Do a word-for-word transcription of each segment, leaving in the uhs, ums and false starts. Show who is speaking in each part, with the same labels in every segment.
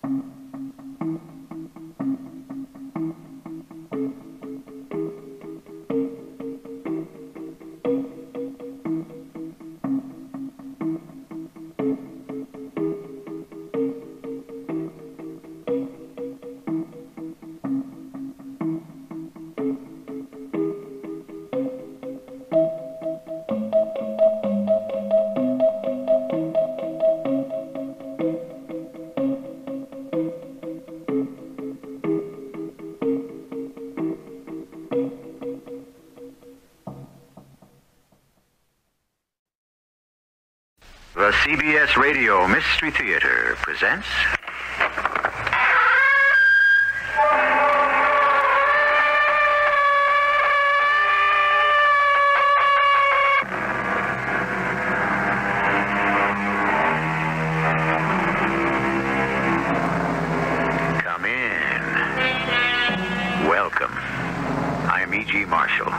Speaker 1: The C B S Radio Mystery Theater presents... Come in. Welcome. I am E G Marshall.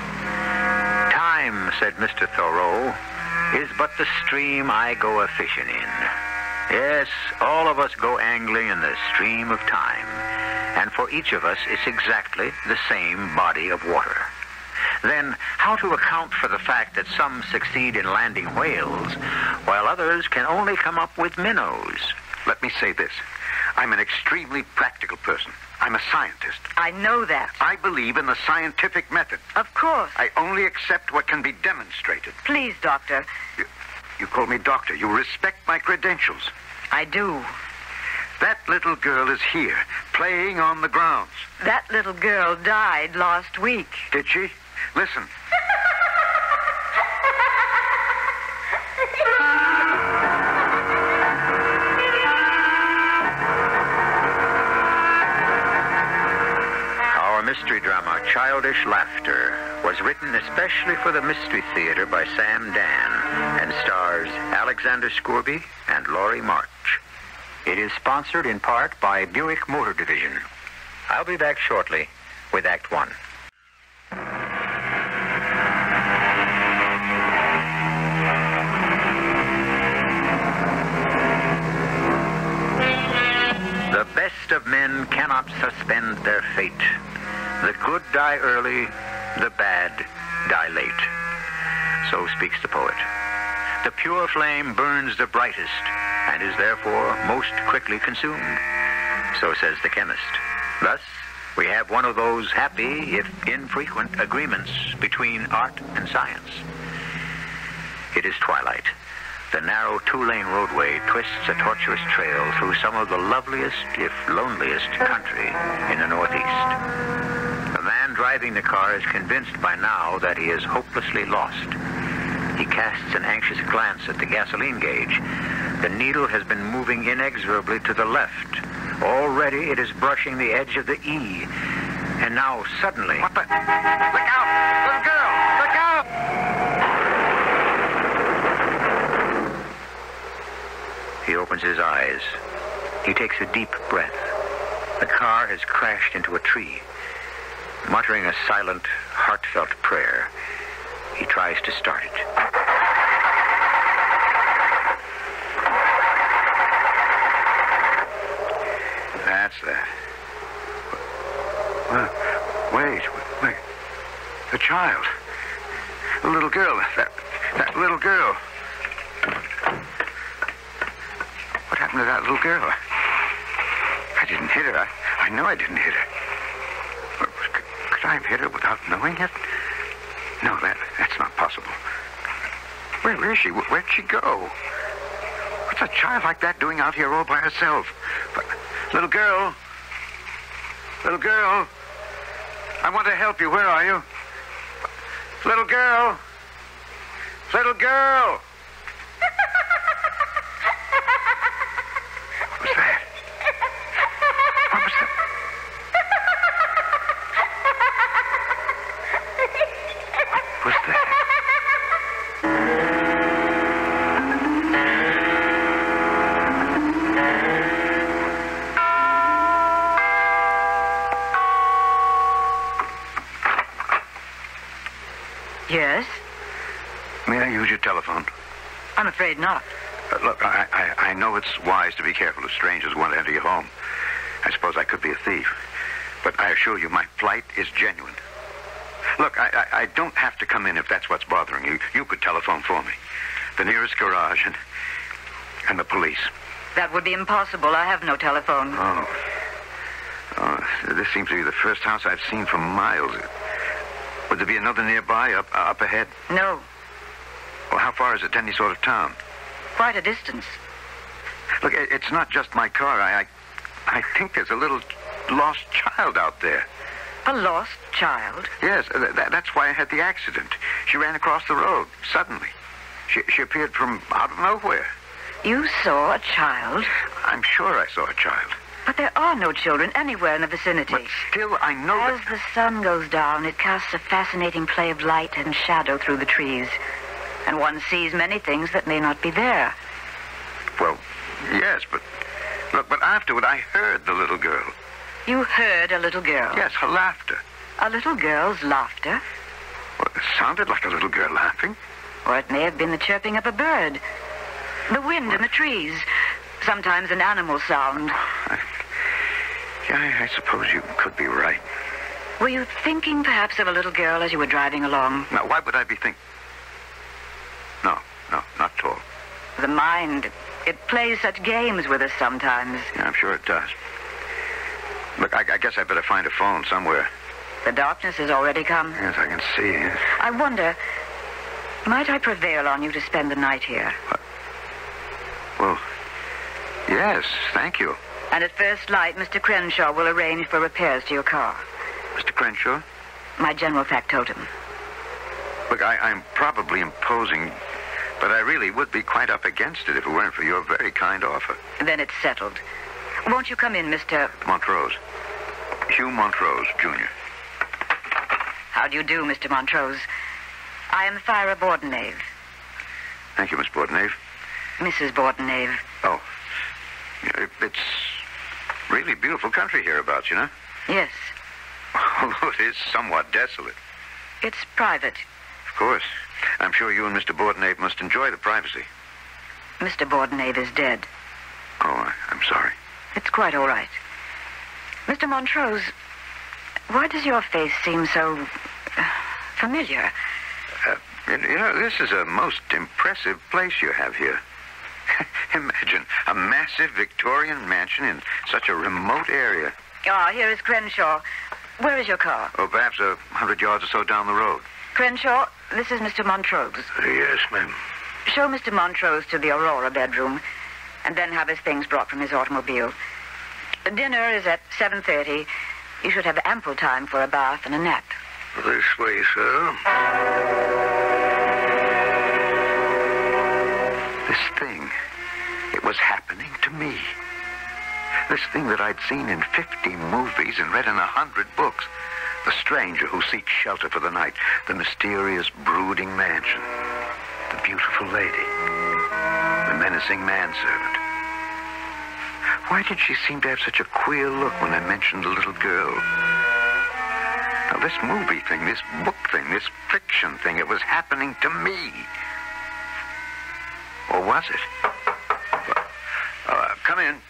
Speaker 1: Time, said Mister Thoreau, is but the stream I go a-fishing in. Yes, all of us go angling in the stream of time, and for each of us it's exactly the same body of water. Then, how to account for the fact that some succeed in landing whales, while others can only come up with minnows?
Speaker 2: Let me say this. I'm an extremely practical person. I'm a scientist.
Speaker 3: I know that.
Speaker 2: I believe in the scientific method.
Speaker 3: Of course.
Speaker 2: I only accept what can be demonstrated.
Speaker 3: Please, Doctor.
Speaker 2: You, you call me doctor. You respect my credentials.
Speaker 3: I do.
Speaker 2: That little girl is here, playing on the grounds.
Speaker 3: That little girl died last week.
Speaker 2: Did she? Listen.
Speaker 1: Mystery drama Childish Laughter was written especially for the Mystery Theater by Sam Dan and stars Alexander Scourby and Laurie March. It is sponsored in part by Buick Motor Division. I'll be back shortly with Act One. The best of men cannot suspend their fate. The good die early, the bad die late. So speaks the poet. The pure flame burns the brightest and is therefore most quickly consumed. So says the chemist. Thus, we have one of those happy, if infrequent, agreements between art and science. It is twilight. The narrow two-lane roadway twists a tortuous trail through some of the loveliest, if loneliest, country in the Northeast. The man driving the car is convinced by now that he is hopelessly lost. He casts an anxious glance at the gasoline gauge. The needle has been moving inexorably to the left. Already it is brushing the edge of the E. And now, suddenly...
Speaker 2: What the... Look out! Little girl! Look out!
Speaker 1: He opens his eyes. He takes a deep breath. The car has crashed into a tree. Muttering a silent, heartfelt prayer, he tries to start it.
Speaker 2: That's that. Well, wait, wait. The child. The little girl. That, that little girl. What happened to that little girl? I didn't hit her. I, I know I didn't hit her. Could I have hit her without knowing it? No, that that's not possible. Where is she? Where'd she go? What's a child like that doing out here all by herself? But, little girl. Little girl. I want to help you. Where are you? Little girl. Little girl. What was that? What was that? What was that?
Speaker 3: Yes?
Speaker 2: May I use your telephone?
Speaker 3: I'm afraid not.
Speaker 2: Uh, look, I, I, I know it's wise to be careful of strangers who want to enter your home. I suppose I could be a thief. But I assure you, my plight is genuine. Look, I, I, I don't have to come in if that's what's bothering you. You could telephone for me. The nearest garage and, and the police.
Speaker 3: That would be impossible. I have no telephone.
Speaker 2: Oh. Oh, this seems to be the first house I've seen for miles. Would there be another nearby, up, up ahead?
Speaker 3: No.
Speaker 2: Well, how far is it to any sort of town?
Speaker 3: Quite a distance.
Speaker 2: Look, it, it's not just my car. I, I, I think there's a little lost child out there.
Speaker 3: A lost child?
Speaker 2: Yes, th- th- that's why I had the accident. She ran across the road, suddenly. She, she appeared from out of nowhere.
Speaker 3: You saw a child?
Speaker 2: I'm sure I saw a child.
Speaker 3: But there are no children anywhere in the vicinity.
Speaker 2: But still, I know
Speaker 3: As
Speaker 2: that...
Speaker 3: the sun goes down, it casts a fascinating play of light and shadow through the trees. And one sees many things that may not be there.
Speaker 2: Well, yes, but... Look, but afterward, I heard the little girl.
Speaker 3: You heard a little girl?
Speaker 2: Yes, her laughter.
Speaker 3: A little girl's laughter?
Speaker 2: Well, it sounded like a little girl laughing.
Speaker 3: Or it may have been the chirping of a bird. The wind in the trees. Sometimes an animal sound.
Speaker 2: I, yeah, I, I suppose you could be right.
Speaker 3: Were you thinking perhaps of a little girl as you were driving along?
Speaker 2: Now, why would I be thinking? No, no, not at all.
Speaker 3: The mind, it plays such games with us sometimes.
Speaker 2: Yeah, I'm sure it does. Look, I, I guess I better find a phone somewhere.
Speaker 3: The darkness has already come.
Speaker 2: Yes, I can see it.
Speaker 3: I wonder, might I prevail on you to spend the night here?
Speaker 2: What? Well, yes, thank you.
Speaker 3: And at first light, Mister Crenshaw will arrange for repairs to your car.
Speaker 2: Mister Crenshaw?
Speaker 3: My general factotum.
Speaker 2: Look, I, I'm probably imposing, but I really would be quite up against it if it weren't for your very kind offer.
Speaker 3: Then it's settled. Won't you come in, Mister
Speaker 2: Montrose. Hugh Montrose, Junior
Speaker 3: How do you do, Mister Montrose? I am Thyra Bordenave.
Speaker 2: Thank you, Miss Bordenave.
Speaker 3: Missus Bordenave.
Speaker 2: Oh. It, it's really beautiful country hereabouts, you know?
Speaker 3: Yes.
Speaker 2: Although it is somewhat desolate.
Speaker 3: It's private.
Speaker 2: Of course. I'm sure you and Mister Bordenave must enjoy the privacy.
Speaker 3: Mister Bordenave is dead.
Speaker 2: Oh, I, I'm sorry.
Speaker 3: It's quite all right. Mister Montrose, why does your face seem so uh, familiar?
Speaker 2: Uh, you, you know, this is a most impressive place you have here. Imagine a massive Victorian mansion in such a remote area.
Speaker 3: Ah, here is Crenshaw. Where is your car?
Speaker 2: Oh, perhaps a hundred yards or so down the road.
Speaker 3: Crenshaw, this is Mister Montrose.
Speaker 2: Uh, yes, ma'am.
Speaker 3: Show Mister Montrose to the Aurora bedroom, and then have his things brought from his automobile. Dinner is at seven thirty. You should have ample time for a bath and a nap.
Speaker 4: This way, sir.
Speaker 2: This thing, it was happening to me. This thing that I'd seen in fifty movies and read in a hundred books. The stranger who seeks shelter for the night. The mysterious, brooding mansion. The beautiful lady. The menacing manservant. Why did she seem to have such a queer look when I mentioned the little girl? Now, this movie thing, this book thing, this fiction thing, it was happening to me. Or was it? Uh, come in.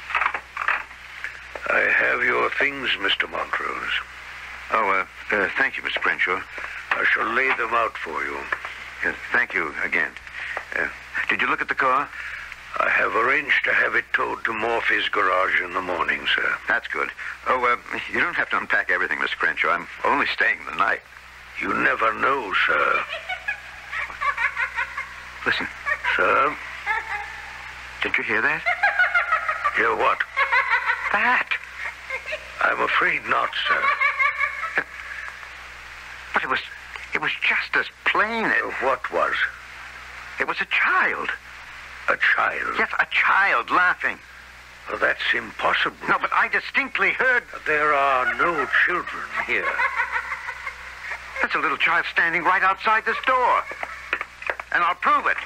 Speaker 4: I have your things, Mister Montrose.
Speaker 2: Oh, uh, uh, thank you, Mister Crenshaw.
Speaker 4: I shall lay them out for you.
Speaker 2: Yes, thank you again. Uh, did you look at the car?
Speaker 4: I have arranged to have it towed to Morphy's garage in the morning, sir.
Speaker 2: That's good. Oh, uh, you don't have to unpack everything, Mister Crenshaw. I'm only staying the night.
Speaker 4: You never know, sir.
Speaker 2: Listen.
Speaker 4: Sir?
Speaker 2: Did you hear that?
Speaker 4: Hear what?
Speaker 2: That.
Speaker 4: I'm afraid not, sir.
Speaker 2: But it was, it was just as plain as...
Speaker 4: What was?
Speaker 2: It was a child.
Speaker 4: A child?
Speaker 2: Yes, a child laughing.
Speaker 4: Well, that's impossible.
Speaker 2: No, but I distinctly heard...
Speaker 4: There are no children here.
Speaker 2: That's a little child standing right outside this door. And I'll prove it.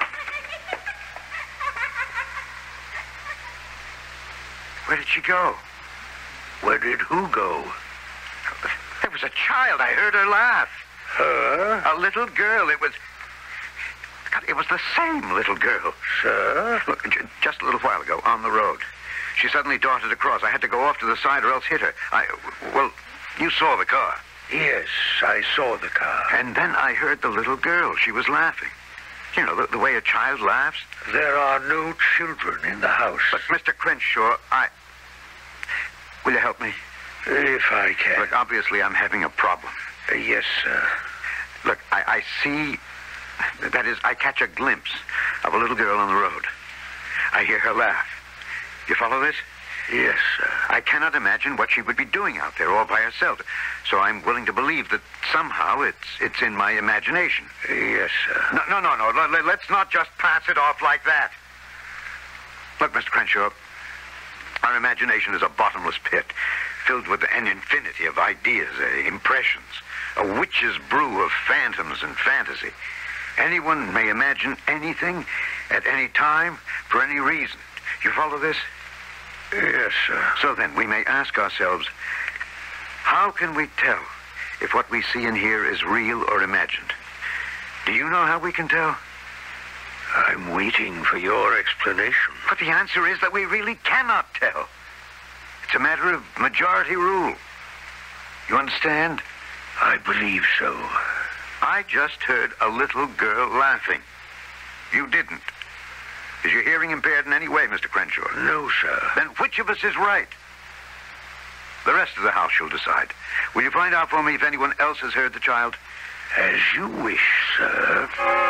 Speaker 2: Where did she go?
Speaker 4: Where did who go?
Speaker 2: There was a child. I heard her laugh.
Speaker 4: Her?
Speaker 2: A little girl. It was... God, It was the same little girl.
Speaker 4: Sir?
Speaker 2: Look, j- just a little while ago, on the road. She suddenly darted across. I had to go off to the side or else hit her. I, well, you saw the car.
Speaker 4: Yes, I saw the car.
Speaker 2: And then I heard the little girl. She was laughing. You know, the, the way a child laughs.
Speaker 4: There are no children in the house.
Speaker 2: But, Mister Crenshaw, I... Will you help me?
Speaker 4: If I can.
Speaker 2: Look, obviously I'm having a problem.
Speaker 4: Uh, yes, sir.
Speaker 2: Look, I, I see... That is, I catch a glimpse of a little girl on the road. I hear her laugh. You follow this?
Speaker 4: Yes, sir.
Speaker 2: I cannot imagine what she would be doing out there all by herself. So I'm willing to believe that somehow it's it's in my imagination.
Speaker 4: Yes, sir.
Speaker 2: No, no, no, no. Let- Let's not just pass it off like that. Look, Mister Crenshaw, our imagination is a bottomless pit filled with an infinity of ideas, uh, impressions, a witch's brew of phantoms and fantasy. Anyone may imagine anything at any time for any reason. You follow this?
Speaker 4: Yes, sir.
Speaker 2: So then, we may ask ourselves, how can we tell if what we see and hear is real or imagined? Do you know how we can tell?
Speaker 4: I'm waiting for your explanation.
Speaker 2: But the answer is that we really cannot tell. It's a matter of majority rule. You understand?
Speaker 4: I believe so.
Speaker 2: I just heard a little girl laughing. You didn't. Is your hearing impaired in any way, Mister Crenshaw?
Speaker 4: No, sir.
Speaker 2: Then which of us is right? The rest of the house shall decide. Will you find out for me if anyone else has heard the child?
Speaker 4: As you wish, sir.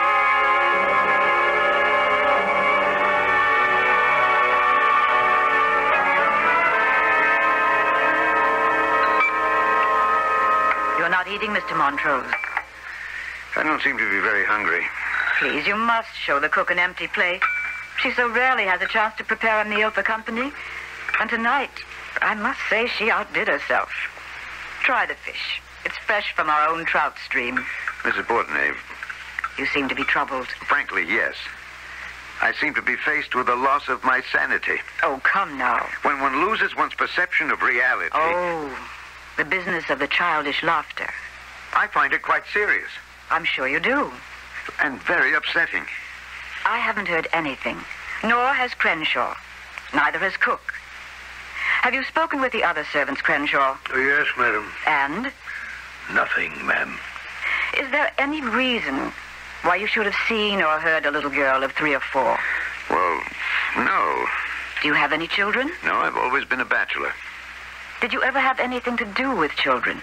Speaker 3: You're not eating, Mister Montrose.
Speaker 2: I don't seem to be very hungry.
Speaker 3: Please, you must show the cook an empty plate. She so rarely has a chance to prepare a meal for company. And tonight, I must say she outdid herself. Try the fish. It's fresh from our own trout stream.
Speaker 2: Missus Bordenave,
Speaker 3: You seem to be troubled.
Speaker 2: frankly, yes. I seem to be faced with the loss of my sanity.
Speaker 3: Oh, come now.
Speaker 2: When one loses one's perception of reality,
Speaker 3: Oh, the business of the childish laughter.
Speaker 2: I find it quite serious
Speaker 3: I'm sure you do.
Speaker 2: and very upsetting.
Speaker 3: I haven't heard anything, nor has Crenshaw. Neither has Cook. Have you spoken with the other servants, Crenshaw?
Speaker 4: Oh, yes, madam.
Speaker 3: And
Speaker 4: Nothing, ma'am.
Speaker 3: is there any reason why you should have seen or heard a little girl of three or four?
Speaker 2: Well, no.
Speaker 3: Do you have any children?
Speaker 2: No, I've always been a bachelor.
Speaker 3: Did you ever have anything to do with children?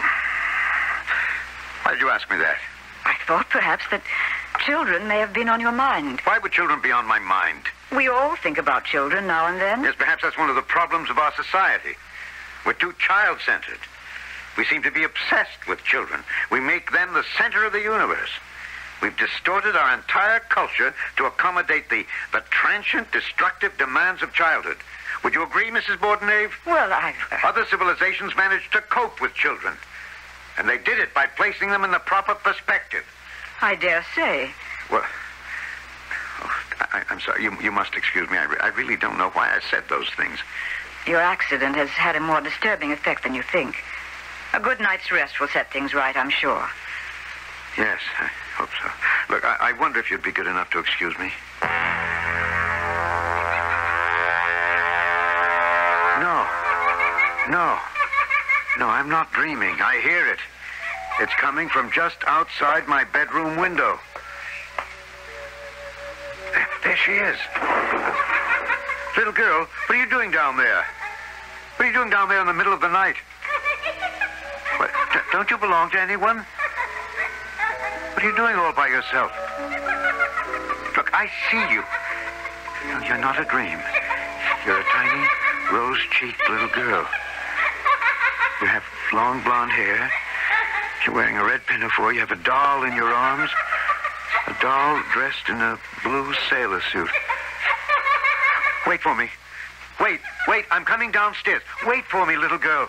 Speaker 2: Why did you ask me that?
Speaker 3: I thought perhaps that children may have been on your mind.
Speaker 2: Why would children be on my mind?
Speaker 3: We all think about children now and then.
Speaker 2: Yes, perhaps that's one of the problems of our society. We're too child-centered. We seem to be obsessed with children. We make them the center of the universe. We've distorted our entire culture to accommodate the, the transient, destructive demands of childhood. Would you agree, Missus Bordenave?
Speaker 3: Well, I...
Speaker 2: Other civilizations managed to cope with children. And they did it by placing them in the proper perspective.
Speaker 3: I dare say.
Speaker 2: Well, oh, I, I'm sorry. You, you must excuse me. I, re- I really don't know why I said those things.
Speaker 3: Your accident has had a more disturbing effect than you think. A good night's rest will set things right, I'm sure.
Speaker 2: Yes, I hope so. Look, I, I wonder if you'd be good enough to excuse me. No. No. No, I'm not dreaming. I hear it. It's coming from just outside my bedroom window. There, there she is. Little girl, what are you doing down there? What are you doing down there in the middle of the night? What, d- don't you belong to anyone? What are you doing all by yourself? Look, I see you. No, you're not a dream. You're a tiny, rose-cheeked little girl. You have long blonde hair. You're wearing a red pinafore. You have a doll in your arms. A doll dressed in a blue sailor suit. Wait for me. Wait, wait, I'm coming downstairs. Wait for me, little girl.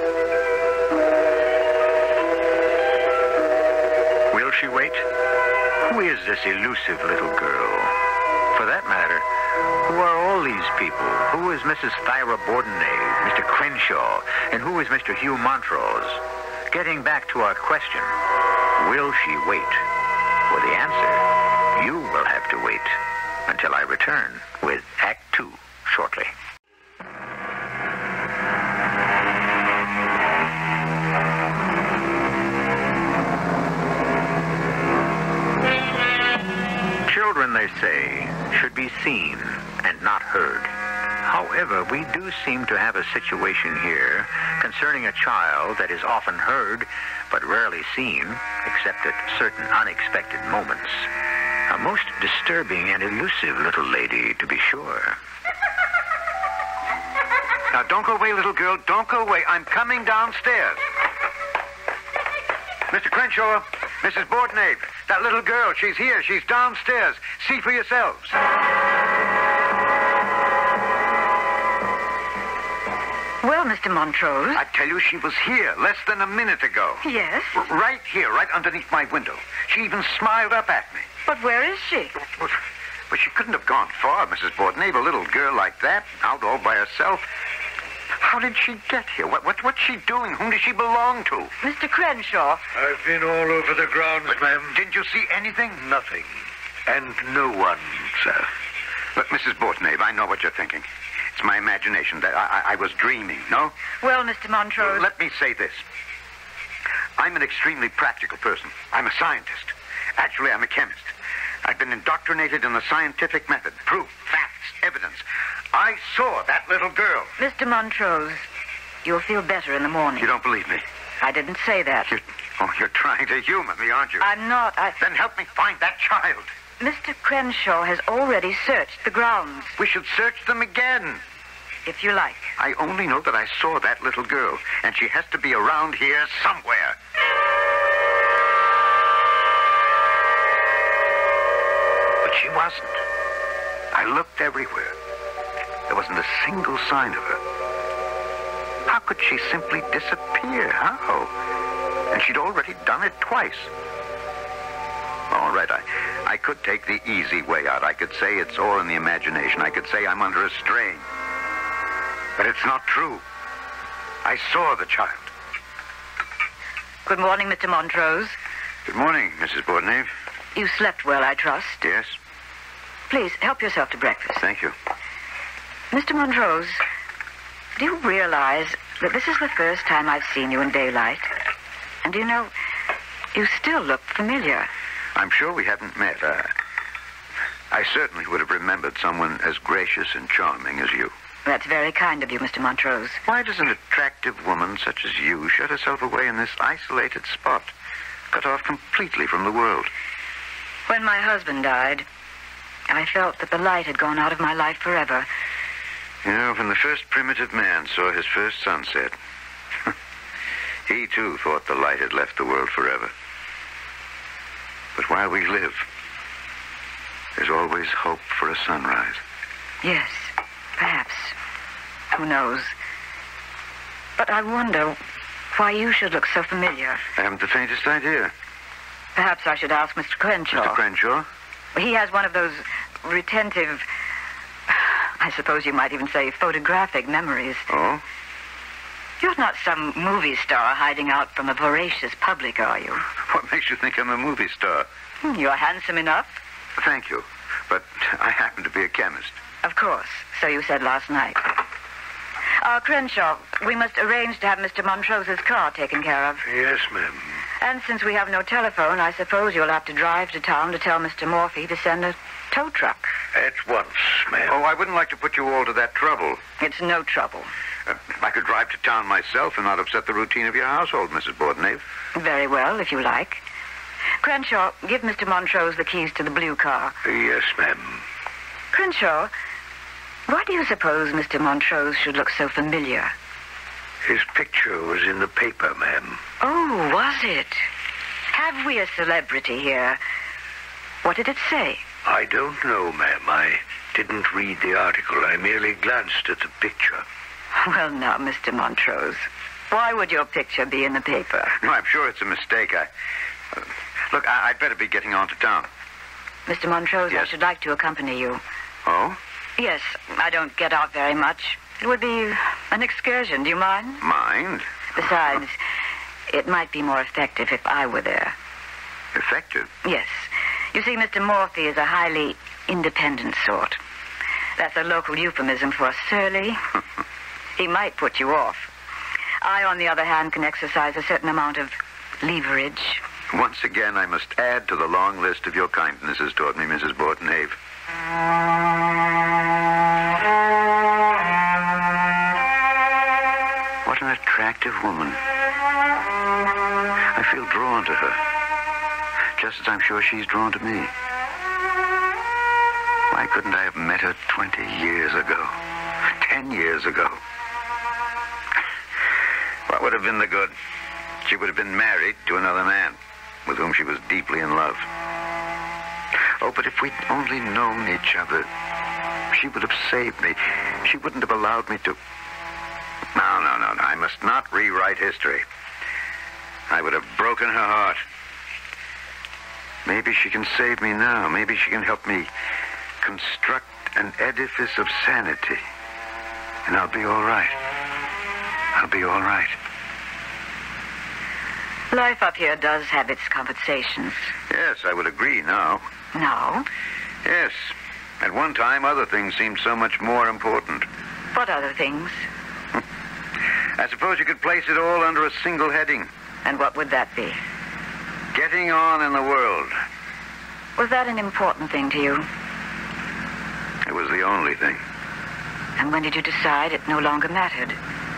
Speaker 1: Will she wait? Who is this elusive little girl? For that matter, who are all these people? Who is Missus Thyra Bordenave, Mister Crenshaw, and who is Mister Hugh Montrose? Getting back to our question, will she wait? For the answer, you will until I return with Act Two shortly. Children, they say, should be seen and not heard. However, we do seem to have a situation here concerning a child that is often heard but rarely seen, except at certain unexpected moments. A most disturbing and elusive little lady, to be sure.
Speaker 2: Now, don't go away, little girl. Don't go away. I'm coming downstairs. Mister Crenshaw, Missus Bordenave, that little girl, she's here. She's downstairs. See for yourselves.
Speaker 3: Well, Mister Montrose.
Speaker 2: I tell you, she was here less than a minute ago.
Speaker 3: Yes?
Speaker 2: Right here, right underneath my window. She even smiled up at me.
Speaker 3: But where is she?
Speaker 2: But, but she couldn't have gone far, Missus Bordenave. A little girl like that, out all by herself. How did she get here? What, what, what's she doing? Whom does she belong to?
Speaker 3: Mister Crenshaw.
Speaker 4: I've been all over the grounds, ma'am.
Speaker 2: Didn't you see anything?
Speaker 4: Nothing. And no one, sir.
Speaker 2: Look, Missus Bordenave, I know what you're thinking. It's my imagination that I, I, I was dreaming, no?
Speaker 3: Well, Mister Montrose.
Speaker 2: Let me say this. I'm an extremely practical person. I'm a scientist. Actually, I'm a chemist. I've been indoctrinated in the scientific method. Proof, facts, evidence. I saw that little girl.
Speaker 3: Mister Montrose, you'll feel better in the morning.
Speaker 2: You don't believe me?
Speaker 3: I didn't say that.
Speaker 2: You're, oh, you're trying to humor me, aren't you?
Speaker 3: I'm not. I...
Speaker 2: Then help me find that child.
Speaker 3: Mister Crenshaw has already searched the grounds.
Speaker 2: We should search them again.
Speaker 3: If you like.
Speaker 2: I only know that I saw that little girl, and she has to be around here somewhere. But she wasn't. I looked everywhere. There wasn't a single sign of her. How could she simply disappear? How? And she'd already done it twice. All right, I, I could take the easy way out. I could say it's all in the imagination. I could say I'm under a strain. But it's not true. I saw the child.
Speaker 3: Good morning, Mister Montrose.
Speaker 2: Good morning, Missus Bordenave.
Speaker 3: You slept well, I trust.
Speaker 2: Yes?
Speaker 3: Please, help yourself to breakfast.
Speaker 2: Thank you.
Speaker 3: Mister Montrose, do you realize that this is the first time I've seen you in daylight? And do you know, you still look familiar.
Speaker 2: I'm sure we haven't met. Uh, I certainly would have remembered someone as gracious and charming as you.
Speaker 3: That's very kind of you, Mister Montrose.
Speaker 2: Why does an attractive woman such as you shut herself away in this isolated spot, cut off completely from the world?
Speaker 3: When my husband died, I felt that the light had gone out of my life forever.
Speaker 2: You know, when the first primitive man saw his first sunset, he too thought the light had left the world forever. But while we live, there's always hope for a sunrise.
Speaker 3: Yes, perhaps. Who knows? But I wonder why you should look so familiar.
Speaker 2: I haven't the faintest idea.
Speaker 3: Perhaps I should ask Mister Crenshaw.
Speaker 2: Mister Crenshaw?
Speaker 3: He has one of those retentive, I suppose you might even say photographic memories.
Speaker 2: Oh?
Speaker 3: You're not some movie star hiding out from a voracious public, are you?
Speaker 2: What makes you think I'm a movie star?
Speaker 3: You're handsome enough.
Speaker 2: Thank you. But I happen to be a chemist.
Speaker 3: Of course. So you said last night. Uh, Crenshaw, we must arrange to have Mister Montrose's car taken care of.
Speaker 4: Yes, ma'am.
Speaker 3: And since we have no telephone, I suppose you'll have to drive to town to tell Mister Morphy to send a tow truck.
Speaker 4: At once, ma'am.
Speaker 2: Oh, I wouldn't like to put you all to that trouble.
Speaker 3: It's no trouble.
Speaker 2: Uh, I could drive to town myself and not upset the routine of your household, Missus Bordenave.
Speaker 3: Very well, if you like. Crenshaw, give Mister Montrose the keys to the blue car.
Speaker 4: Yes, ma'am.
Speaker 3: Crenshaw, why do you suppose Mister Montrose should look so familiar?
Speaker 4: His picture was in the paper, ma'am.
Speaker 3: Oh, was it? Have we a celebrity here? What did it say?
Speaker 4: I don't know, ma'am. I didn't read the article. I merely glanced at the picture.
Speaker 3: Well, now, Mister Montrose, why would your picture be in the paper?
Speaker 2: No, I'm sure it's a mistake. I... Uh, look, I, I'd better be getting on to town.
Speaker 3: Mister Montrose,
Speaker 2: Yes?
Speaker 3: I should like to accompany you.
Speaker 2: Oh?
Speaker 3: Yes, I don't get out very much. It would be an excursion. Do you mind?
Speaker 2: Mind?
Speaker 3: Besides, it might be more effective if I were there.
Speaker 2: Effective?
Speaker 3: Yes. You see, Mister Morphy is a highly independent sort. That's a local euphemism for surly. He might put you off. I, on the other hand, can exercise a certain amount of leverage.
Speaker 2: Once again, I must add to the long list of your kindnesses toward me, Missus Borton-Ave. What an attractive woman. I feel drawn to her, just as I'm sure she's drawn to me. Why couldn't I have met her twenty years ago? Ten years ago? What would have been the good? She would have been married to another man with whom she was deeply in love. Oh, but if we'd only known each other, she would have saved me. She wouldn't have allowed me to... No, no, no, no. I must not rewrite history. I would have broken her heart. Maybe she can save me now. Maybe she can help me construct an edifice of sanity. And I'll be all right. I'll be all right.
Speaker 3: Life up here does have its compensations.
Speaker 2: Yes, I would agree now.
Speaker 3: No?
Speaker 2: Yes. At one time, other things seemed so much more important.
Speaker 3: What other things?
Speaker 2: I suppose you could place it all under a single heading.
Speaker 3: And what would that be?
Speaker 2: Getting on in the world.
Speaker 3: Was that an important thing to you?
Speaker 2: It was the only thing.
Speaker 3: And when did you decide it no longer mattered?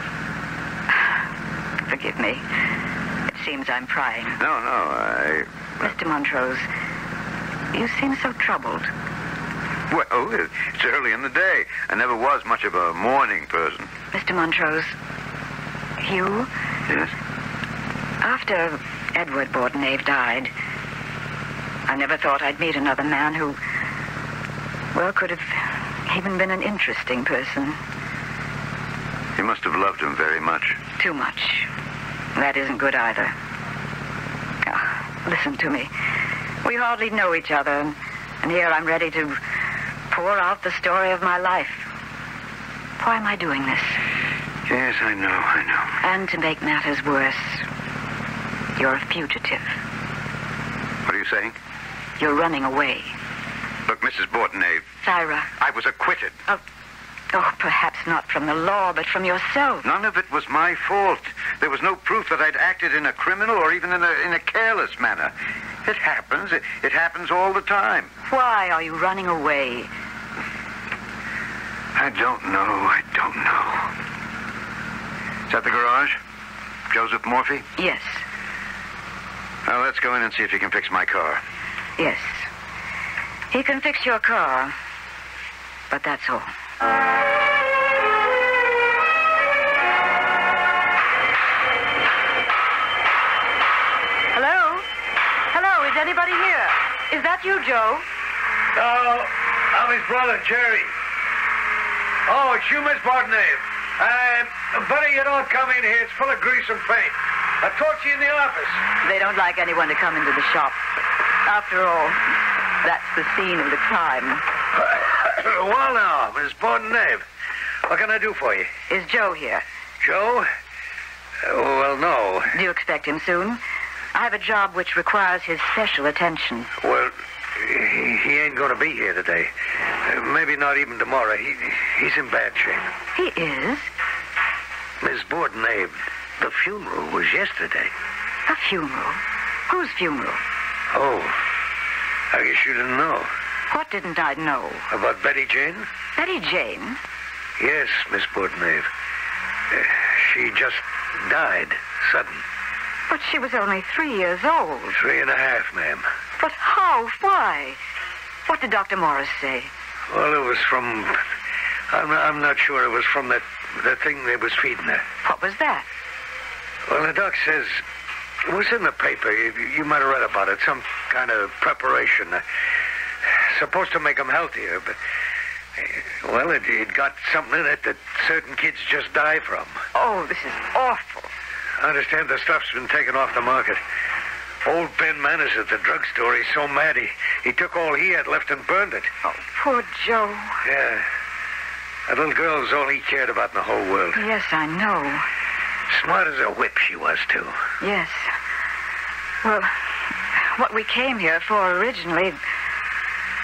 Speaker 3: Forgive me. It seems I'm prying.
Speaker 2: No, no, I...
Speaker 3: Mister Montrose, you seem so troubled.
Speaker 2: Well, it's early in the day. I never was much of a morning person.
Speaker 3: Mister Montrose, you?
Speaker 2: Yes?
Speaker 3: After Edward Borton-Ave died, I never thought I'd meet another man who, well, could have even been an interesting person.
Speaker 2: You must have loved him very much.
Speaker 3: Too much. That isn't good either. Oh, listen to me. We hardly know each other, and, and here I'm ready to pour out the story of my life. Why am I doing this?
Speaker 2: Yes, I know, I know.
Speaker 3: And to make matters worse, you're a fugitive.
Speaker 2: What are you saying?
Speaker 3: You're running away.
Speaker 2: Look, Missus Borton-Ave.
Speaker 3: Syra.
Speaker 2: I was acquitted.
Speaker 3: Of, oh, perhaps not from the law, but from yourself.
Speaker 2: None of it was my fault. There was no proof that I'd acted in a criminal or even in a, in a careless manner. It happens. It, it happens all the time.
Speaker 3: Why are you running away?
Speaker 2: I don't know. I don't know. Is that the garage? Joseph Morphy?
Speaker 3: Yes.
Speaker 2: Well, let's go in and see if he can fix my car.
Speaker 3: Yes. He can fix your car, but that's all. Hello? Hello, is anybody here? Is that you, Joe?
Speaker 4: No, I'm his brother, Jerry. Oh, it's you, Miss Borton-Ave. Uh, better you don't come in here. It's full of grease and paint. I'll talk to you in the office.
Speaker 3: They don't like anyone to come into the shop. After all, that's the scene of the crime.
Speaker 4: Well, now, Miss Borton-Ave, what can I do for you?
Speaker 3: Is Joe here?
Speaker 4: Joe? Uh, well, no.
Speaker 3: Do you expect him soon? I have a job which requires his special attention.
Speaker 4: Well, he, he ain't going to be here today. Uh, maybe not even tomorrow. He, he's in bad shape.
Speaker 3: He is?
Speaker 4: Miss Borton-Ave, the funeral was yesterday.
Speaker 3: A funeral? Whose funeral?
Speaker 4: Oh, I guess you didn't know.
Speaker 3: What didn't I know?
Speaker 4: About Betty Jane?
Speaker 3: Betty Jane?
Speaker 4: Yes, Miss Borton-Ave. Uh, she just died, sudden.
Speaker 3: But she was only three years old.
Speaker 4: Three and a half, ma'am.
Speaker 3: But how? Why? What did Doctor Morris say?
Speaker 4: Well, it was from... I'm, I'm not sure. It was from that, that thing they was feeding her.
Speaker 3: What was that?
Speaker 4: Well, the doc says... It was in the paper. You, you might have read about it. Some kind of preparation. Uh, supposed to make them healthier, but... Uh, well, it, it got something in it that certain kids just die from.
Speaker 3: Oh, this is awful.
Speaker 4: I understand the stuff's been taken off the market. Old Ben Manners at the drugstore, he's so mad he, he took all he had left and burned it.
Speaker 3: Oh, poor Joe.
Speaker 4: Yeah. That little girl's all he cared about in the whole world.
Speaker 3: Yes, I know.
Speaker 4: Smart as a whip she was, too.
Speaker 3: Yes. Well, what we came here for originally...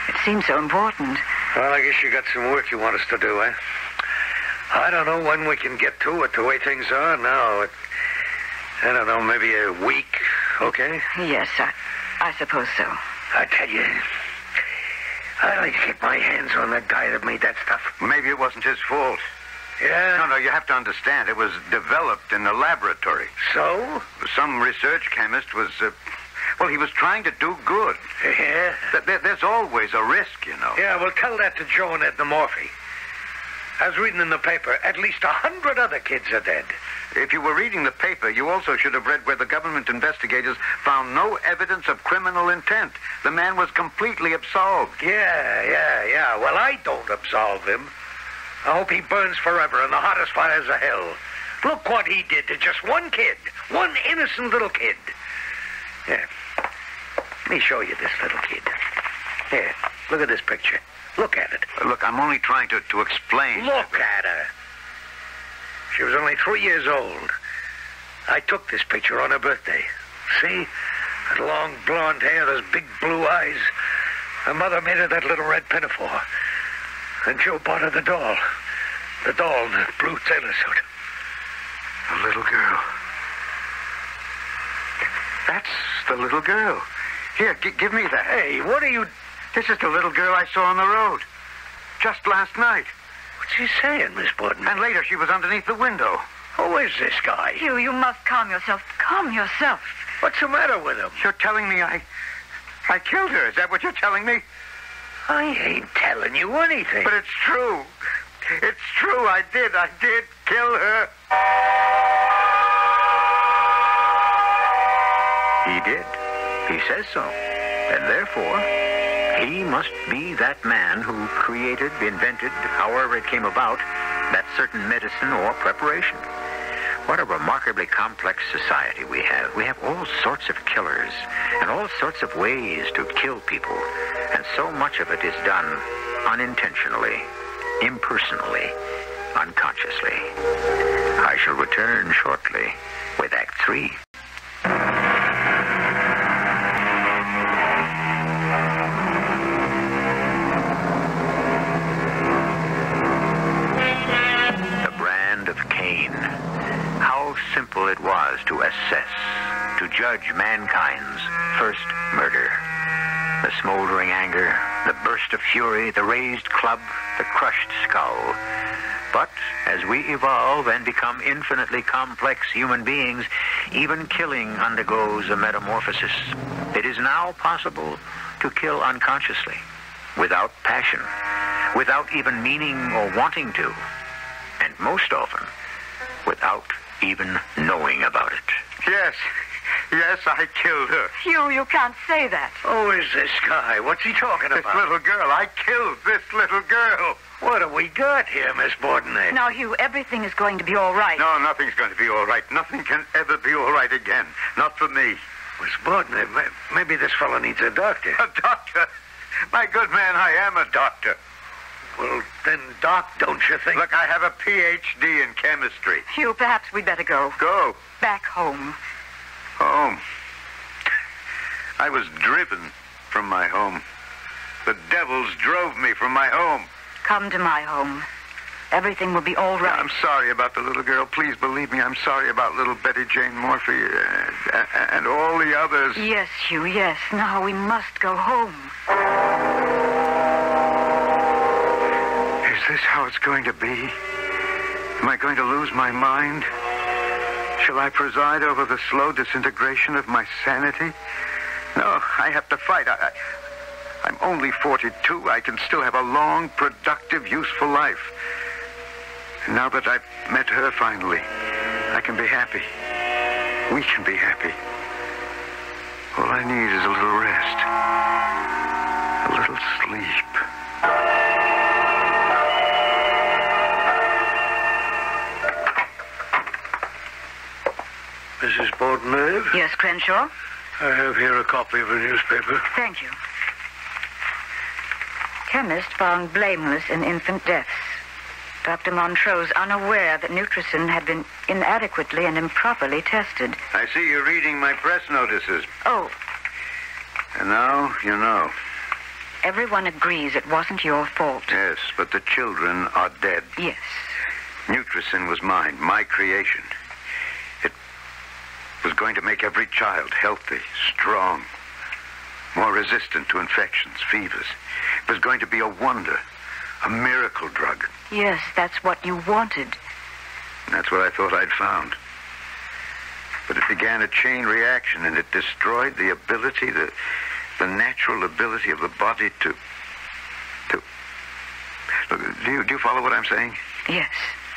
Speaker 3: It seems so important.
Speaker 4: Well, I guess you got some work you want us to do, eh? I don't know when we can get to it, the way things are now. It, I don't know, maybe a week, okay?
Speaker 3: Yes, I, I suppose so.
Speaker 4: I tell you, I'd like to get my hands on that guy that made that stuff.
Speaker 2: Maybe it wasn't his fault.
Speaker 4: Yeah?
Speaker 2: No, no, you have to understand. It was developed in the laboratory.
Speaker 4: So?
Speaker 2: Some research chemist was, uh, well, he was trying to do good.
Speaker 4: Yeah?
Speaker 2: There, there's always a risk, you know.
Speaker 4: Yeah, well, tell that to Joe and Ed the Morphy. I was reading in the paper, at least a hundred other kids are dead.
Speaker 2: If you were reading the paper, you also should have read where the government investigators found no evidence of criminal intent. The man was completely absolved.
Speaker 4: Yeah, yeah, yeah. Well, I don't absolve him. I hope he burns forever in the hottest fires of hell. Look what he did to just one kid. One innocent little kid. Yeah. Let me show you this little kid. Here, look at this picture. Look at it.
Speaker 2: Uh, look, I'm only trying to, to explain.
Speaker 4: Look at her. She was only three years old. I took this picture on her birthday. See? That long blonde hair, those big blue eyes. Her mother made her that little red pinafore. And Joe bought her the doll. The doll in the blue sailor suit.
Speaker 2: The little girl. That's the little girl. Here, g- give me that.
Speaker 4: Hey, what are you...
Speaker 2: This is the little girl I saw on the road. Just last night.
Speaker 4: What's she saying, Miss Borden?
Speaker 2: And later she was underneath the window.
Speaker 4: Who is this guy?
Speaker 3: Hugh, you must calm yourself. Calm yourself.
Speaker 4: What's the matter with him?
Speaker 2: You're telling me I... I killed her. Is that what you're telling me?
Speaker 4: I ain't telling you anything.
Speaker 2: But it's true. It's true. I did. I did kill her.
Speaker 1: He did. He says so. And therefore, he must be that man who created, invented, however it came about, that certain medicine or preparation. What a remarkably complex society we have. We have all sorts of killers and all sorts of ways to kill people. And so much of it is done unintentionally, impersonally, unconsciously. I shall return shortly with Act Three. Simple it was to assess, to judge mankind's first murder. The smoldering anger, the burst of fury, the raised club, the crushed skull. But as we evolve and become infinitely complex human beings, even killing undergoes a metamorphosis. It is now possible to kill unconsciously, without passion, without even meaning or wanting to, and most often, without even knowing about it.
Speaker 2: Yes. Yes, I killed her.
Speaker 3: Hugh, you can't say that.
Speaker 4: Who is this guy? What's he talking
Speaker 2: This
Speaker 4: about?
Speaker 2: little girl. I killed this little girl.
Speaker 4: What have we got here, Miss Borden?
Speaker 3: Now, Hugh, everything is going to be all right.
Speaker 2: No, nothing's going to be all right. Nothing can ever be all right again. Not for me.
Speaker 4: Miss Borden, maybe this fellow needs a doctor.
Speaker 2: A doctor? My good man, I am a doctor.
Speaker 4: Well, then, Doc, don't you think...
Speaker 2: Look, I have a P H D in chemistry.
Speaker 3: Hugh, perhaps we'd better go.
Speaker 2: Go?
Speaker 3: Back home.
Speaker 2: Home. I was driven from my home. The devils drove me from my home.
Speaker 3: Come to my home. Everything will be all right.
Speaker 2: I'm sorry about the little girl. Please believe me. I'm sorry about little Betty Jane Morphy uh, and all the others.
Speaker 3: Yes, Hugh, yes. Now we must go home.
Speaker 2: Is this how it's going to be? Am I going to lose my mind? Shall I preside over the slow disintegration of my sanity? No, I have to fight. I, I, I'm only forty-two. I can still have a long, productive, useful life. And now that I've met her finally, I can be happy. We can be happy. All I need is a little rest. A little sleep.
Speaker 4: Missus Borden?
Speaker 3: Yes, Crenshaw?
Speaker 4: I have here a copy of a newspaper.
Speaker 3: Thank you. Chemist found blameless in infant deaths. Doctor Montrose unaware that Nutricin had been inadequately and improperly tested.
Speaker 2: I see you're reading my press notices.
Speaker 3: Oh,
Speaker 2: And now you know.
Speaker 3: Everyone agrees it wasn't your fault.
Speaker 2: Yes, but the children are dead.
Speaker 3: Yes.
Speaker 2: Nutricin was mine, my creation. It was going to make every child healthy, strong, more resistant to infections, fevers. It was going to be a wonder, a miracle drug.
Speaker 3: Yes, that's what you wanted.
Speaker 2: That's what I thought I'd found. But it began a chain reaction, and it destroyed the ability, the, the natural ability of the body to... to... Look, do you, do you follow what I'm saying?
Speaker 3: Yes.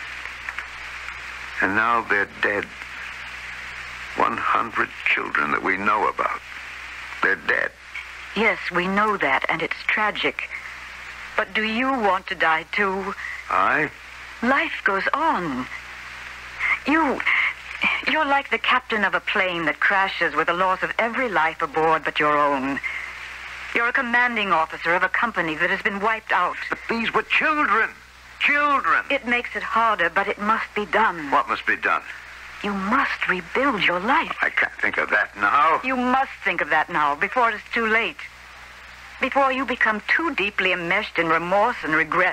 Speaker 2: And now they're dead. one hundred children that we know about. They're dead.
Speaker 3: Yes, we know that, and it's tragic. But do you want to die, too?
Speaker 2: I?
Speaker 3: Life goes on. You... You're like the captain of a plane that crashes with the loss of every life aboard but your own. You're a commanding officer of a company that has been wiped out.
Speaker 2: But these were children. Children.
Speaker 3: It makes it harder, but it must be done.
Speaker 2: What must be done?
Speaker 3: You must rebuild your life.
Speaker 2: I can't think of that now.
Speaker 3: You must think of that now, before it's too late. Before you become too deeply enmeshed in remorse and regret.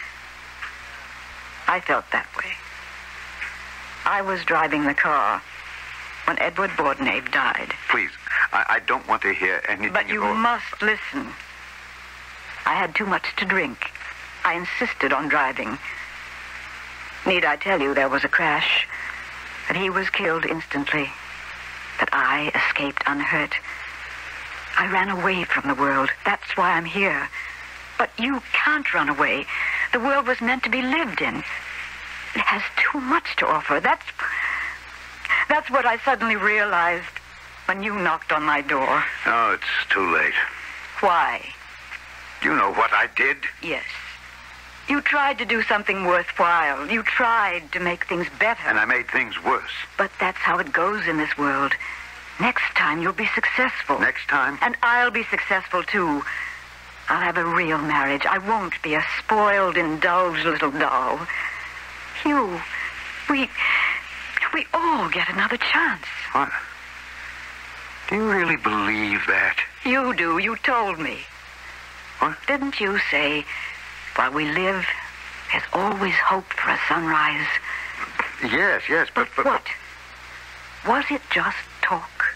Speaker 3: I felt that way. I was driving the car when Edward Bordenave died.
Speaker 2: Please, I, I don't want to hear anything.
Speaker 3: But you
Speaker 2: about...
Speaker 3: must listen. I had too much to drink. I insisted on driving. Need I tell you there was a crash? That he was killed instantly. That I escaped unhurt. I ran away from the world. That's why I'm here. But you can't run away. The world was meant to be lived in. It has too much to offer. That's... That's what I suddenly realized when you knocked on my door.
Speaker 2: No, it's too late.
Speaker 3: Why?
Speaker 2: You know what I did?
Speaker 3: Yes. You tried to do something worthwhile. You tried to make things better.
Speaker 2: And I made things worse.
Speaker 3: But that's how it goes in this world. Next time you'll be successful.
Speaker 2: Next time?
Speaker 3: And I'll be successful, too. I'll have a real marriage. I won't be a spoiled, indulged little doll. You, we, we all get another chance.
Speaker 2: What? Do you really believe that?
Speaker 3: You do. You told me.
Speaker 2: What?
Speaker 3: Didn't you say, while we live, there's always hope for a sunrise?
Speaker 2: Yes, yes, but...
Speaker 3: But,
Speaker 2: but
Speaker 3: what? Was it just talk?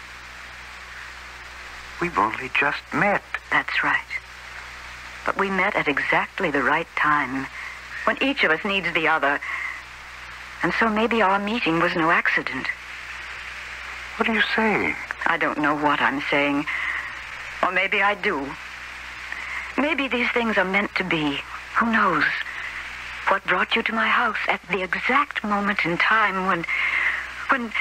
Speaker 2: We've only just met.
Speaker 3: That's right. But we met at exactly the right time, when each of us needs the other. And so maybe our meeting was no accident.
Speaker 2: What are you saying?
Speaker 3: I don't know what I'm saying. Or maybe I do. Maybe these things are meant to be. Who knows? What brought you to my house at the exact moment in time when... when...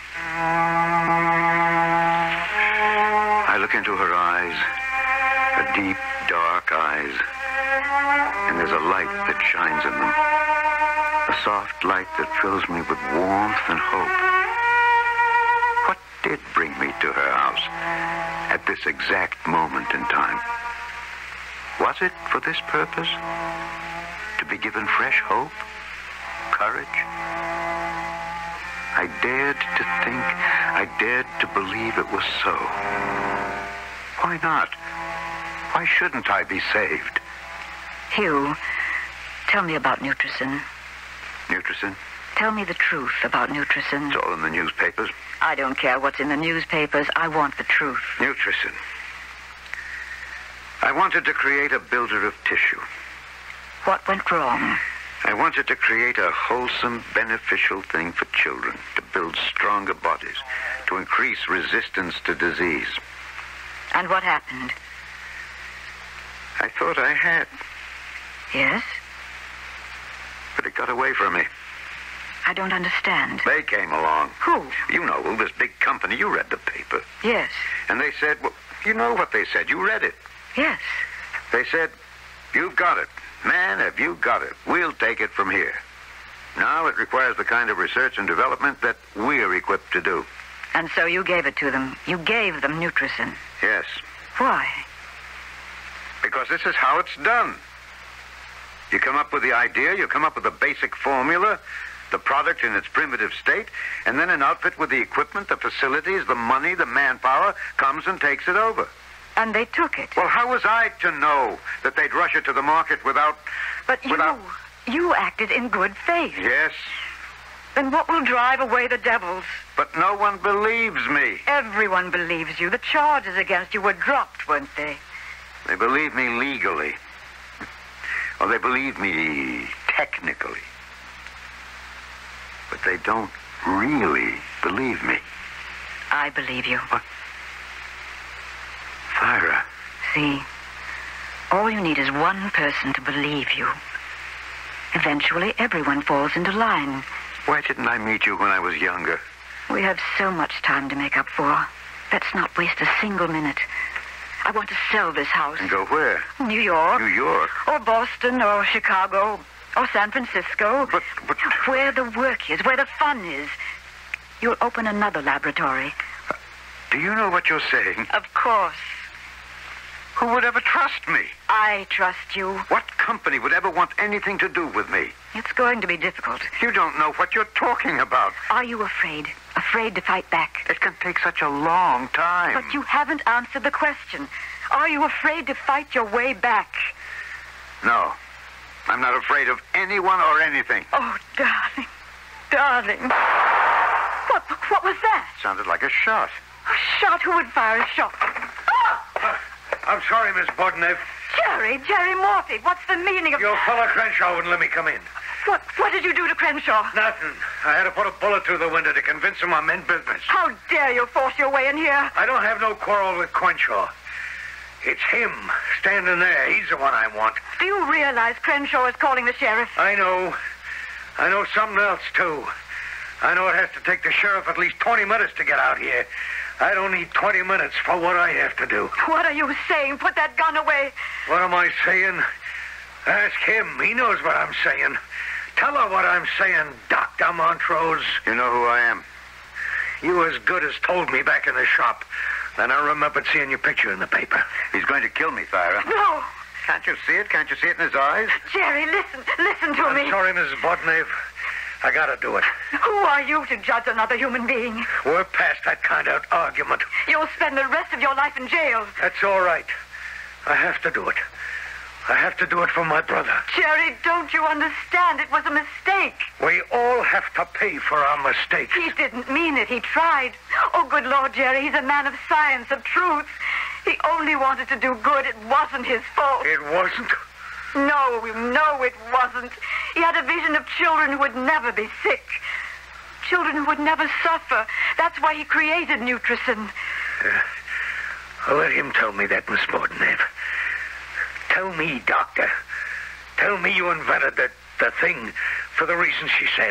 Speaker 2: I look into her eyes. Her deep, dark eyes. And there's a light that shines in them. A soft light that fills me with warmth and hope. What did bring me to her house at this exact moment in time? Was it for this purpose? To be given fresh hope? Courage? I dared to think, I dared to believe it was so. Why not? Why shouldn't I be saved?
Speaker 3: Hugh, tell me about Nutricin.
Speaker 2: Nutricin?
Speaker 3: Tell me the truth about Nutricin.
Speaker 2: It's all in the newspapers.
Speaker 3: I don't care what's in the newspapers. I want the truth.
Speaker 2: Nutricin. I wanted to create a builder of tissue.
Speaker 3: What went wrong?
Speaker 2: I wanted to create a wholesome, beneficial thing for children, to build stronger bodies, to increase resistance to disease.
Speaker 3: And what happened?
Speaker 2: I thought I had,
Speaker 3: Yes?
Speaker 2: but it got away from me.
Speaker 3: I don't understand.
Speaker 2: They came along.
Speaker 3: Who?
Speaker 2: You know, this big company. You read the paper.
Speaker 3: Yes.
Speaker 2: And they said, well, you know what they said. You read it.
Speaker 3: Yes.
Speaker 2: They said, you've got it. Man, have you got it. We'll take it from here. Now it requires the kind of research and development that we're equipped to do.
Speaker 3: And so you gave it to them. You gave them Nutricin.
Speaker 2: Yes,
Speaker 3: Why?
Speaker 2: because this is how it's done. You come up with the idea, you come up with the basic formula, the product in its primitive state, and then an outfit with the equipment, the facilities, the money, the manpower comes and takes it over.
Speaker 3: And they took it.
Speaker 2: Well, how was I to know that they'd rush it to the market without...
Speaker 3: But you,
Speaker 2: without...
Speaker 3: you acted in good faith.
Speaker 2: Yes,
Speaker 3: Then what will drive away the devils?
Speaker 2: but no one believes me.
Speaker 3: Everyone believes you. The charges against you were dropped, weren't they?
Speaker 2: They believe me legally. Or they believe me technically. But they don't really believe me.
Speaker 3: I believe you.
Speaker 2: What? Thyra.
Speaker 3: See, all you need is one person to believe you. Eventually, everyone falls into line.
Speaker 2: Why didn't I meet you when I was younger?
Speaker 3: We have so much time to make up for. Let's not waste a single minute. I want to sell this house.
Speaker 2: And go where?
Speaker 3: New York.
Speaker 2: New York?
Speaker 3: Or Boston, or Chicago, or San Francisco.
Speaker 2: But, but...
Speaker 3: Where the work is, where the fun is. You'll open another laboratory.
Speaker 2: Do you know what you're saying?
Speaker 3: Of course.
Speaker 2: Who would ever trust me?
Speaker 3: I trust you.
Speaker 2: What company would ever want anything to do with me?
Speaker 3: It's going to be difficult.
Speaker 2: You don't know what you're talking about.
Speaker 3: Are you afraid? Afraid to fight back?
Speaker 2: It can take such a long time.
Speaker 3: But you haven't answered the question. Are you afraid to fight your way back?
Speaker 2: No. I'm not afraid of anyone or anything.
Speaker 3: Oh, darling. Darling. What, what was that?
Speaker 2: Sounded like a shot.
Speaker 3: A shot? Who would fire a shot?
Speaker 4: Uh, I'm sorry, Miss Bordenave.
Speaker 3: Jerry, Jerry Morphy, what's the meaning of...
Speaker 4: Your fellow Crenshaw wouldn't let me come in.
Speaker 3: What, what did you do to Crenshaw?
Speaker 4: Nothing. I had to put a bullet through the window to convince him I meant business.
Speaker 3: How dare you force your way in here?
Speaker 4: I don't have no quarrel with Crenshaw. It's him, standing there. He's the one I want.
Speaker 3: Do you realize Crenshaw is calling the sheriff?
Speaker 4: I know. I know something else, too. I know it has to take the sheriff at least twenty minutes to get out here. I don't need twenty minutes for what I have to do.
Speaker 3: What are you saying? Put that gun away.
Speaker 4: What am I saying? Ask him. He knows what I'm saying. Tell her what I'm saying, Doctor Montrose.
Speaker 2: You know who I am.
Speaker 4: You as good as told me back in the shop. Then I remembered seeing your picture in the paper.
Speaker 2: He's going to kill me, Thyra.
Speaker 3: No.
Speaker 2: Can't you see it? Can't you see it in his eyes?
Speaker 3: Jerry, listen. Listen to
Speaker 4: I'm
Speaker 3: me.
Speaker 4: sorry, Missus Bordenave. I gotta do it.
Speaker 3: Who are you to judge another human being?
Speaker 4: We're past that kind of argument.
Speaker 3: You'll spend the rest of your life in jail.
Speaker 4: That's all right. I have to do it. I have to do it for my brother.
Speaker 3: Jerry, don't you understand? It was a mistake.
Speaker 4: We all have to pay for our mistakes.
Speaker 3: He didn't mean it. He tried. Oh, good Lord, Jerry, he's a man of science, of truth. He only wanted to do good. It wasn't his fault.
Speaker 4: It wasn't?
Speaker 3: No, no, it wasn't. He had a vision of children who would never be sick. Children who would never suffer. That's why he created Nutricin.
Speaker 4: Uh, I'll let him tell me that, Miss Bordenave. Tell me, Doctor. Tell me you invented the, the thing for the reason she said.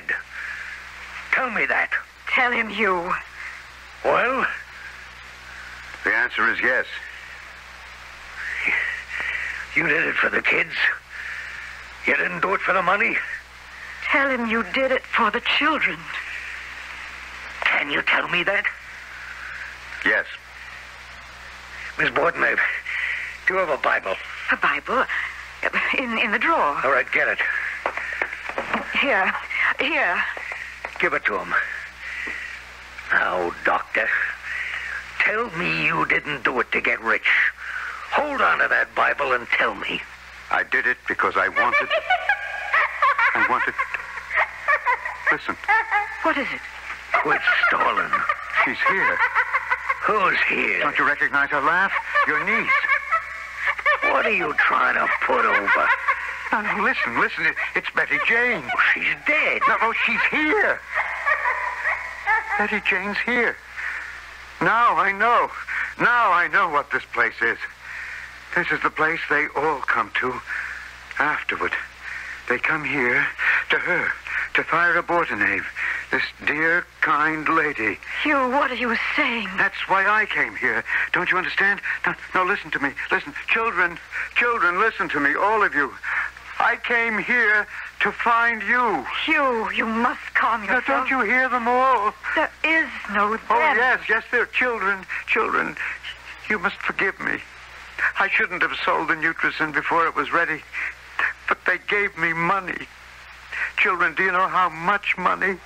Speaker 4: Tell me that.
Speaker 3: Tell him you.
Speaker 4: Well?
Speaker 2: The answer is yes.
Speaker 4: You did it for the kids? You didn't do it for the money?
Speaker 3: Tell him you did it for the children.
Speaker 4: Can you tell me that?
Speaker 2: Yes.
Speaker 4: Miss Bordenave, do you have a Bible?
Speaker 3: A Bible? In, in the drawer.
Speaker 4: All right, get it.
Speaker 3: Here. Here.
Speaker 4: Give it to him. Now, Doctor, tell me you didn't do it to get rich. Hold on to that Bible and tell me.
Speaker 2: I did it because I wanted... I wanted... Listen.
Speaker 3: What is it?
Speaker 4: Quit stalling.
Speaker 2: She's here.
Speaker 4: Who's here?
Speaker 2: Don't you recognize her laugh? Your niece.
Speaker 4: What are you trying to put over?
Speaker 2: No, no, listen, listen. It, it's Betty Jane.
Speaker 4: Oh, she's dead.
Speaker 2: No, no, she's here. Betty Jane's here. Now I know. Now I know what this place is. This is the place they all come to afterward. They come here to her, to Thyra Bordenave, this dear, kind lady.
Speaker 3: Hugh, what are you saying?
Speaker 2: That's why I came here. Don't you understand? No, no, listen to me. Listen. Children, children, listen to me, all of you. I came here to find you.
Speaker 3: Hugh, you must calm
Speaker 2: Now,
Speaker 3: yourself.
Speaker 2: don't you hear them all?
Speaker 3: There is no them.
Speaker 2: Oh, yes, yes, they're children. Children, you must forgive me. I shouldn't have sold the Nutricin before it was ready. But they gave me money. Children, do you know how much money?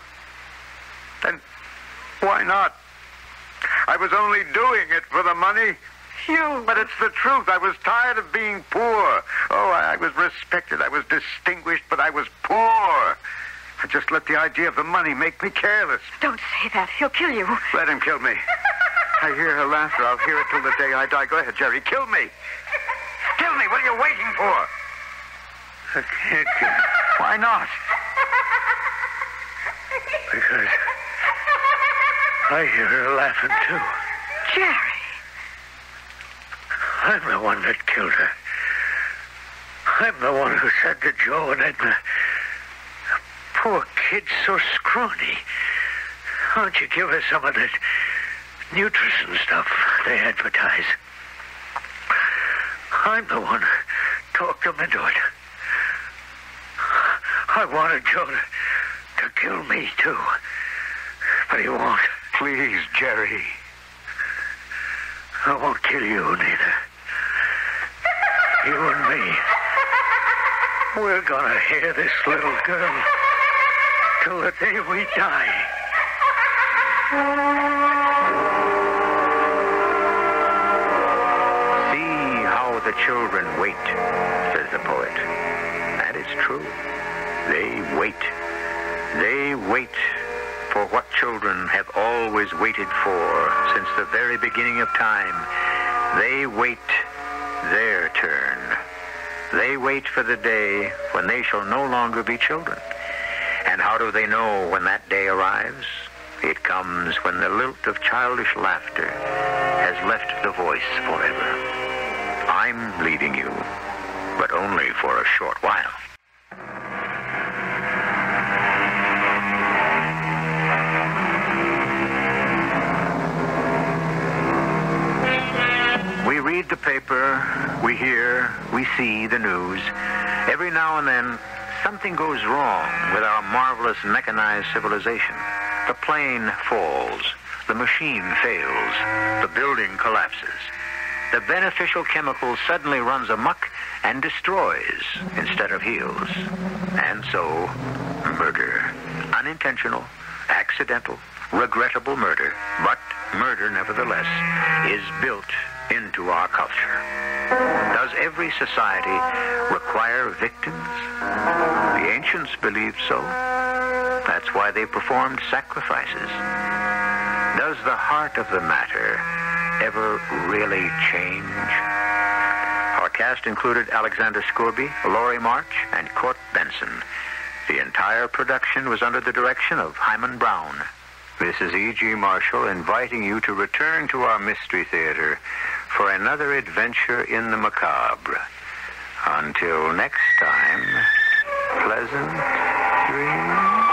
Speaker 2: Then why not? I was only doing it for the money.
Speaker 3: You...
Speaker 2: But it's the truth. I was tired of being poor. Oh, I, I was respected. I was distinguished, but I was poor. I just let the idea of the money make me careless.
Speaker 3: Don't say that. He'll kill you.
Speaker 2: Let him kill me. I hear her laughter. I'll hear it till the day I die. Go ahead, Jerry. Kill me. Kill me. What are you waiting for?
Speaker 4: I can't kill you.
Speaker 2: Why not?
Speaker 4: Because I hear her laughing, too.
Speaker 3: Jerry.
Speaker 4: I'm the one that killed her. I'm the one who said to Joe and Edna, poor kid's so scrawny. Why don't you give her some of that nutrition stuff they advertise? I'm the one who talked them into it. I wanted Joe to, to kill me, too. But he won't.
Speaker 2: Please, Jerry.
Speaker 4: I won't kill you, neither. You and me. We're gonna hear this little girl till the day we die.
Speaker 1: See how the children wait, says the poet. And it's true. They wait. They wait for what children have always waited for since the very beginning of time. They wait their turn. They wait for the day when they shall no longer be children. And how do they know when that day arrives? It comes when the lilt of childish laughter has left the voice forever. I'm leaving you, but only for a short while. We read the paper, we hear, we see the news. Every now and then, something goes wrong with our marvelous mechanized civilization. The plane falls, the machine fails, the building collapses. The beneficial chemical suddenly runs amok and destroys instead of heals. And so, murder. Unintentional, accidental, regrettable murder, but murder nevertheless, is built into our culture. Does every society require victims? The ancients believed so. That's why they performed sacrifices. Does the heart of the matter ever really change? Our cast included Alexander Scourby, Laurie March, and Court Benson. The entire production was under the direction of Hyman Brown. This is E G. Marshall inviting you to return to our Mystery Theater for another adventure in the macabre. Until next time, pleasant dreams.